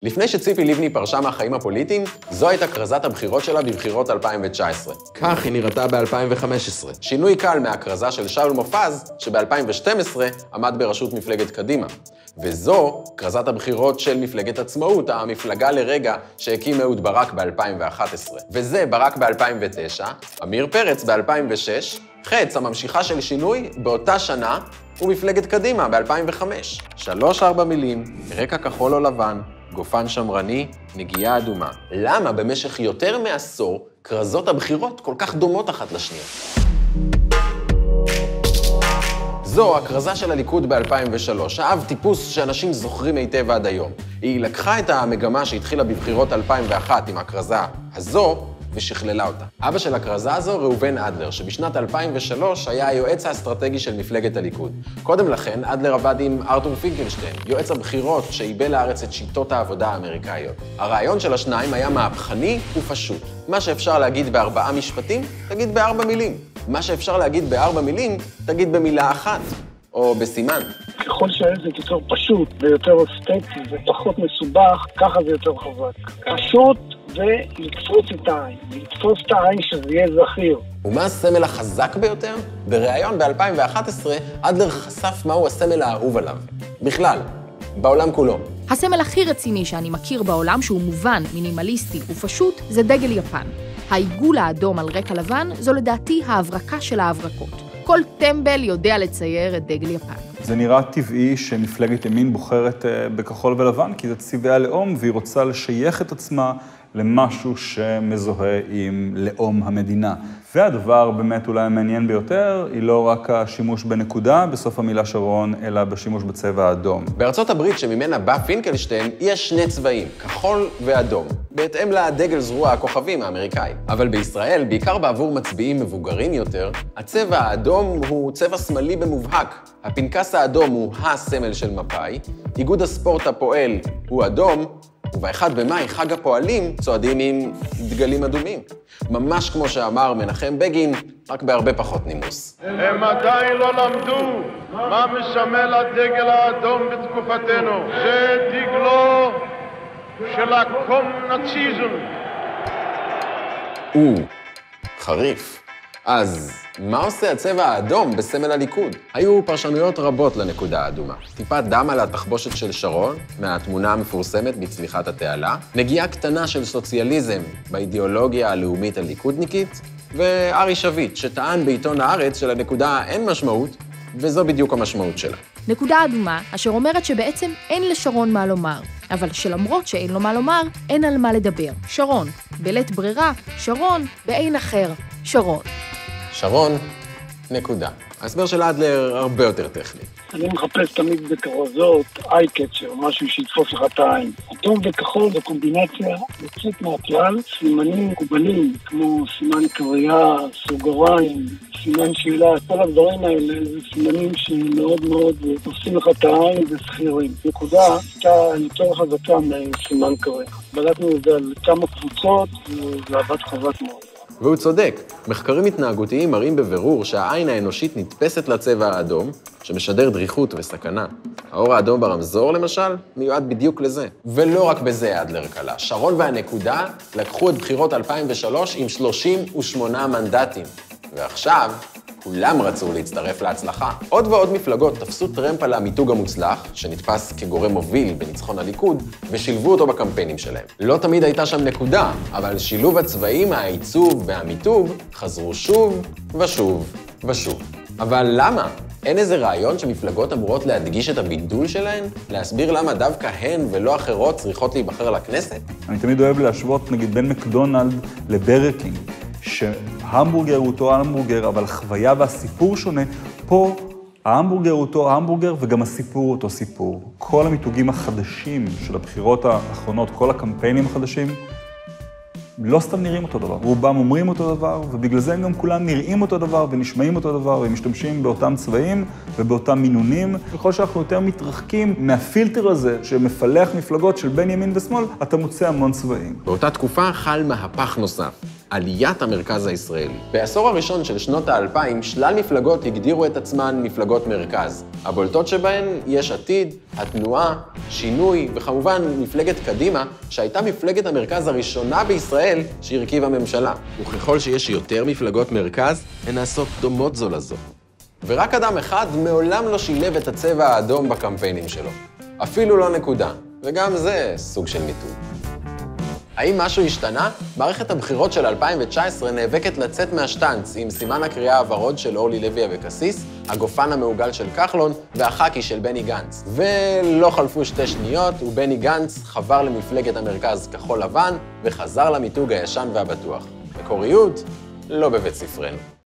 לפני שציפי לבני פרשה מהחיים הפוליטיים, זו הייתה כרזת הבחירות שלה בבחירות 2019. כך היא נראתה ב-2015. שינוי קל מהכרזה של שאול מופז, שב-2012 עמד בראשות מפלגת קדימה. וזו כרזת הבחירות של מפלגת עצמאות, המפלגה לרגע שהקים אהוד ברק ב-2011. וזה ברק ב-2009, עמיר פרץ ב-2006, חץ, הממשיכה של שינוי, באותה שנה, ומפלגת קדימה ב-2005. 3-4 מילים, רקע כחול או לבן, גופן שמרני, נגיעה אדומה. למה במשך יותר מעשור כרזות הבחירות כל כך דומות אחת לשנייה? זו הכרזה של הליכוד ב-2003, האב טיפוס שאנשים זוכרים היטב עד היום. היא לקחה את המגמה שהתחילה בבחירות 2001 עם הכרזה הזו, ושכללה אותה. אבא של הכרזה הזו, ראובן אדלר, שבשנת 2003 היה היועץ האסטרטגי של מפלגת הליכוד. קודם לכן, אדלר עבד עם ארתור פינקלשטיין, יועץ הבחירות שאיבל לארץ את שיטות העבודה האמריקאיות. הרעיון של השניים היה מהפכני ופשוט. מה שאפשר להגיד ב4 משפטים, תגיד ב4 מילים. מה שאפשר להגיד ב4 מילים, תגיד במילה אחת, או בסימן. ככל שהעסק יותר פשוט ויותר אסתטי ופחות מסובך, ככה זה יותר חזק. פשוט ולתפוס את העין, לתפוס את העין שזה יהיה זכיר. ומה הסמל החזק ביותר? בריאיון ב-2011, אדלר חשף מהו הסמל האהוב עליו. בכלל, בעולם כולו. הסמל הכי רציני שאני מכיר בעולם, שהוא מובן, מינימליסטי ופשוט, זה דגל יפן. העיגול האדום על רקע לבן זו לדעתי ההברקה של ההברקות. כל טמבל יודע לצייר את דגל יפן. זה נראה טבעי שמפלגת ימין בוחרת בכחול ולבן, כי זה צבעי הלאום, והיא רוצה לשייך את עצמה למשהו שמזוהה עם לאום המדינה. והדבר באמת אולי המעניין ביותר, היא לא רק השימוש בנקודה בסוף המילה שרון, אלא בשימוש בצבע האדום. בארצות הברית שממנה בא פינקלשטיין, יש 2 צבעים, כחול ואדום, בהתאם לדגל זרוע הכוכבים האמריקאי. אבל בישראל, בעיקר בעבור מצביעים מבוגרים יותר, הצבע האדום הוא צבע שמאלי במובהק. הפנקס האדום הוא הסמל של מפא"י, איגוד הספורט הפועל הוא אדום, וב-1 במאי, חג הפועלים, צועדים עם דגלים אדומים. ממש כמו שאמר מנחם בגין, רק בהרבה פחות נימוס. הם עדיין לא למדו מה משמל הדגל האדום בתקופתנו. זה דגלו של הקומוניזם. חריף. אז מה עושה הצבע האדום בסמל הליכוד? היו פרשנויות רבות לנקודה האדומה. טיפת דם על התחבושת של שרון, מהתמונה המפורסמת בצליחת התעלה, נגיעה קטנה של סוציאליזם באידיאולוגיה הלאומית הליכודניקית, וארי שביט, שטען בעיתון הארץ שלנקודה אין משמעות, וזו בדיוק המשמעות שלה. נקודה אדומה, אשר אומרת שבעצם אין לשרון מה לומר, אבל שלמרות שאין לו מה לומר, אין על מה לדבר. שרון, בלית ברירה, שרון, בעין אחר, שרון. שרון, נקודה. ההסבר של אדלר הרבה יותר טכני. אני מחפש תמיד בכרזות, איי-קצ'ר, משהו שיתפוס לך את העין. אדום וכחול זו קומבינציה יוצאת מהכלל, סימנים מקובלים, כמו סימן קריאה, סוגריים, סימן שאלה, כל הדברים האלה זה סימנים שמאוד מאוד תופסים לך את העין וסחירים. נקודה הייתה יותר חזקה מסימן קריאה. בדקנו את זה על כמה קבוצות, וזה עבד חזק מאוד. והוא צודק. מחקרים התנהגותיים מראים בבירור שהעין האנושית נתפסת לצבע האדום, שמשדר דריכות וסכנה. האור האדום ברמזור, למשל, מיועד בדיוק לזה. ולא רק בזה אדלר קלה. שרון והנקודה לקחו את בחירות 2003 עם 38 מנדטים. ועכשיו, כולם רצו להצטרף להצלחה. עוד ועוד מפלגות תפסו טרמפ על המיתוג המוצלח, שנתפס כגורם מוביל בניצחון הליכוד, ושילבו אותו בקמפיינים שלהם. לא תמיד הייתה שם נקודה, אבל שילוב הצבעים, העיצוב והמיתוג חזרו שוב ושוב ושוב. אבל למה? אין איזה רעיון שמפלגות אמורות להדגיש את הבידול שלהן? להסביר למה דווקא הן ולא אחרות צריכות להיבחר לכנסת? אני תמיד אוהב להשוות, נגיד, בין מקדונלד לברקינג. שהמבורגר הוא אותו המבורגר, אבל החוויה והסיפור שונה. פה ההמבורגר הוא אותו המבורגר וגם הסיפור הוא אותו סיפור. כל המיתוגים החדשים של הבחירות האחרונות, כל הקמפיינים החדשים, לא סתם נראים אותו דבר. רובם אומרים אותו דבר, ובגלל זה הם גם כולם נראים אותו דבר ונשמעים אותו דבר, והם משתמשים באותם צבעים ובאותם מינונים. ככל שאנחנו יותר מתרחקים מהפילטר הזה שמפלח מפלגות של בין ימין ושמאל, אתה מוצא המון צבעים. באותה תקופה חל מהפך נוסף. עליית המרכז הישראלי. בעשור הראשון של שנות ה-2000, שלל מפלגות הגדירו את עצמן מפלגות מרכז. הבולטות שבהן יש עתיד, התנועה, שינוי, וכמובן מפלגת קדימה, שהייתה מפלגת המרכז הראשונה בישראל שהרכיבה ממשלה. וככל שיש יותר מפלגות מרכז, הן נעשות דומות זו לזו. ורק אדם אחד מעולם לא שילב את הצבע האדום בקמפיינים שלו. אפילו לא נקודה, וגם זה סוג של מיתון. האם משהו השתנה? מערכת הבחירות של 2019 נאבקת לצאת מהשטנץ עם סימן הקריאה הוורוד של אורלי לוי אבקסיס, הגופן המעוגל של כחלון והחאקי של בני גנץ. ולא חלפו 2 שניות ובני גנץ חבר למפלגת המרכז כחול לבן וחזר למיתוג הישן והבטוח. מקוריות? לא בבית ספרנו.